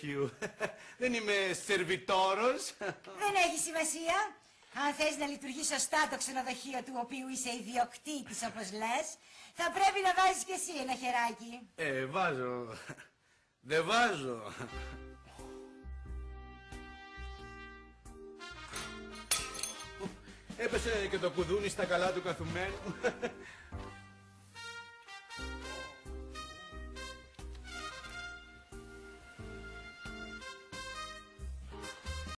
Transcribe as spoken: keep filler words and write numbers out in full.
τέτοιου. Δεν είμαι σερβιτόρος. Δεν έχει σημασία. Αν θες να λειτουργεί σωστά το ξενοδοχείο του οποίου είσαι ιδιοκτήτης όπως λες, θα πρέπει να βάζεις κι εσύ ένα χεράκι. Ε, βάζω. Δεν βάζω. Έπεσε και το κουδούνι στα καλά του καθουμένου.